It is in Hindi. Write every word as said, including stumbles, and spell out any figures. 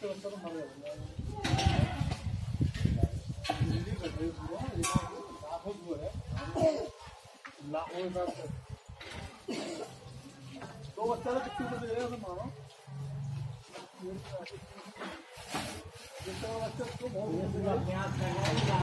बच्चे बच्चा तो मर गया दो बच्चा तो कितने बजे गए मानो बच्चा तो बहुत